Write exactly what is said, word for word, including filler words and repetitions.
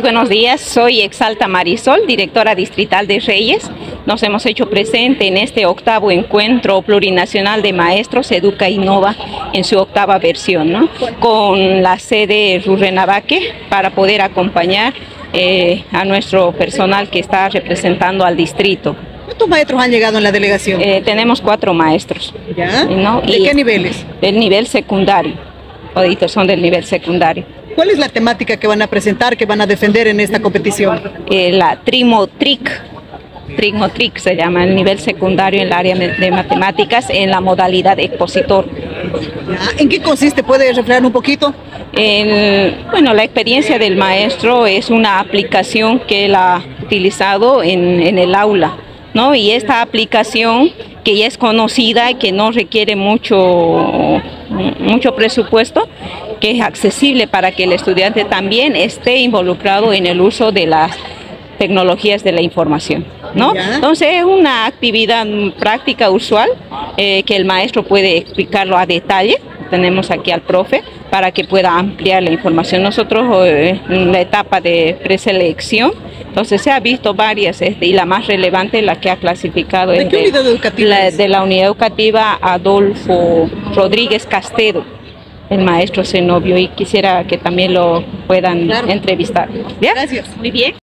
buenos días, soy Exalta Marisol, directora distrital de Reyes. Nos hemos hecho presente en este octavo encuentro plurinacional de maestros Educa Innova en su octava versión, ¿no? Con la sede Rurrenabaque para poder acompañar eh, a nuestro personal que está representando al distrito. ¿Cuántos maestros han llegado en la delegación? Eh, tenemos cuatro maestros. ¿Ya? ¿No? ¿De y qué niveles? Del nivel secundario. Toditos son del nivel secundario. ¿Cuál es la temática que van a presentar, que van a defender en esta competición? Eh, la Trimotric, Trimotric se llama, el nivel secundario en el área de matemáticas en la modalidad expositor. ¿En qué consiste? ¿Puede reflejar un poquito? El, bueno, la experiencia del maestro es una aplicación que él ha utilizado en, en el aula, ¿no? Y esta aplicación que ya es conocida y que no requiere mucho, mucho presupuesto, que es accesible para que el estudiante también esté involucrado en el uso de las tecnologías de la información, ¿no? Entonces es una actividad práctica usual eh, que el maestro puede explicarlo a detalle. Tenemos aquí al profe para que pueda ampliar la información. Nosotros eh, en la etapa de preselección, entonces se ha visto varias este, y la más relevante, la que ha clasificado ¿De es qué unidad educativa la, es? de la unidad educativa Adolfo Rodríguez Castedo, el maestro Zenobio, y quisiera que también lo puedan claro. entrevistar. ¿Bien? Gracias. Muy bien.